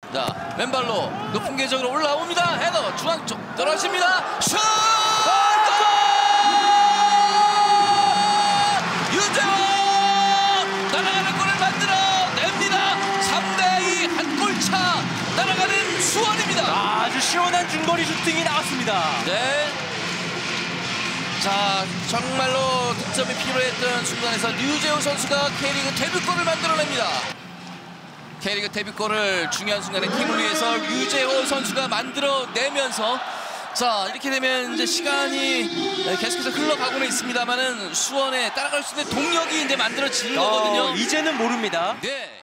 자, 왼발로 높은 궤적으로 올라옵니다. 헤더 중앙 쪽 떨어집니다. 슛! 골! 유재원! 날아가는 골을 만들어냅니다. 3대2 한 골차 날아가는 수원입니다. 아주 시원한 중거리 슈팅이 나왔습니다. 네. 자, 정말로 득점이 필요했던 순간에서 류재호 선수가 K리그 데뷔골을 만들어냅니다. K리그 데뷔골을 중요한 순간에 팀을 위해서 류재호 선수가 만들어내면서 자, 이렇게 되면 이제 시간이 계속해서 흘러가고는 있습니다만은 수원에 따라갈 수 있는 동력이 이제 만들어지는 거거든요. 이제는 모릅니다. 네.